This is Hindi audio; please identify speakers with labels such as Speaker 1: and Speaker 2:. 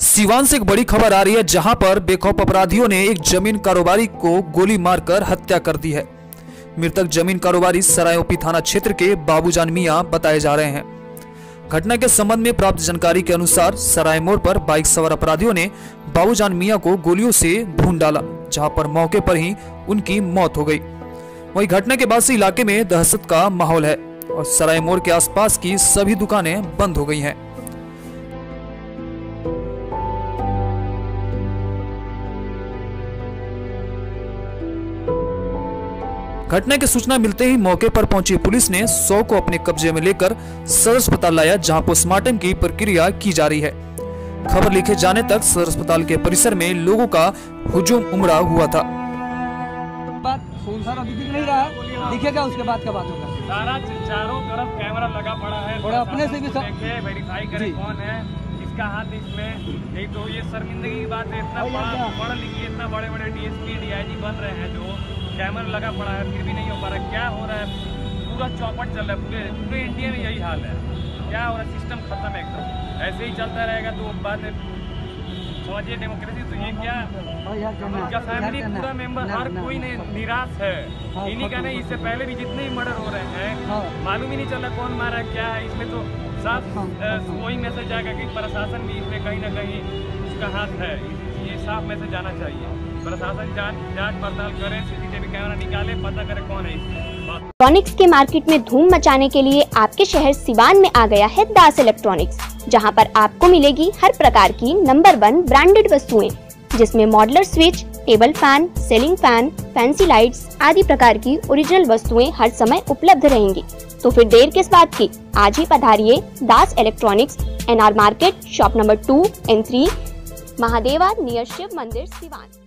Speaker 1: सिवान से एक बड़ी खबर आ रही है, जहां पर बेखौफ अपराधियों ने एक जमीन कारोबारी को गोली मारकर हत्या कर दी है। मृतक जमीन कारोबारी सराय ओपी थाना क्षेत्र के बाबूजान मियां बताए जा रहे हैं। घटना के संबंध में प्राप्त जानकारी के अनुसार सराय मोड़ पर बाइक सवार अपराधियों ने बाबूजान मियां को गोलियों से भून डाला, जहां पर मौके पर ही उनकी मौत हो गई। वहीं घटना के बाद से इलाके में दहशत का माहौल है और सराय मोड़ के आसपास की सभी दुकानें बंद हो गई हैं। घटना की सूचना मिलते ही मौके पर पहुंची पुलिस ने 100 को अपने कब्जे में लेकर सदर अस्पताल लाया, जहां पोस्टमार्टम की प्रक्रिया की जा रही है। खबर लिखे जाने तक सदर अस्पताल के परिसर में लोगों का हुजूम उमड़ा हुआ था।
Speaker 2: अभी दिख नहीं रहा है, दिखेगा उसके बाद क्या बात होगा।
Speaker 3: सारा चारों तरफ कैमरा लगा पड़ा है
Speaker 2: और अपने से भी सब
Speaker 3: देखे वेरीफाई करें कौन है, इसका हाथ इसमें। नहीं तो ये शर्मिंदगी की बात है, इतना पढ़ लिखिए, इतना बड़े बड़े डीएसपी डीआईजी बन रहे हैं, जो कैमरा लगा पड़ा है फिर भी नहीं हो पा रहा। क्या हो रहा है? पूरा चौपट चल रहा है, पूरे इंडिया में यही हाल है। क्या हो रहा है? सिस्टम खत्म है एकदम। ऐसे ही चलता रहेगा तो बात समझिए डेमोक्रेसी तो ये क्या उनका फैमिली पूरा मेंबर हर कोई निराश है। इन्हीं का नहीं, इससे पहले भी जितने भी मर्डर हो रहे हैं मालूम ही नहीं चल रहा कौन मारा है क्या है। इसमें तो साफ वही मैसेज आएगा कि प्रशासन भी इसमें कहीं ना कहीं उसका हाथ है। ये साफ मैसेज आना चाहिए। प्रशासन जांच पड़ताल करे, सीसीटीवी कैमरा निकाले, पता करे कौन है इसमें।
Speaker 4: इलेक्ट्रॉनिक्स के मार्केट में धूम मचाने के लिए आपके शहर सिवान में आ गया है दास इलेक्ट्रॉनिक्स, जहां पर आपको मिलेगी हर प्रकार की नंबर 1 ब्रांडेड वस्तुएं, जिसमें modular switch, table fan, ceiling fan, fancy lights आदि प्रकार की ओरिजिनल वस्तुएं हर समय उपलब्ध रहेंगी। तो फिर देर किस बात की, आज ही पधारिए Das electronics, NR market, shop number 2 and 3, Mahadeva near Shiv मंदिर, सिवान।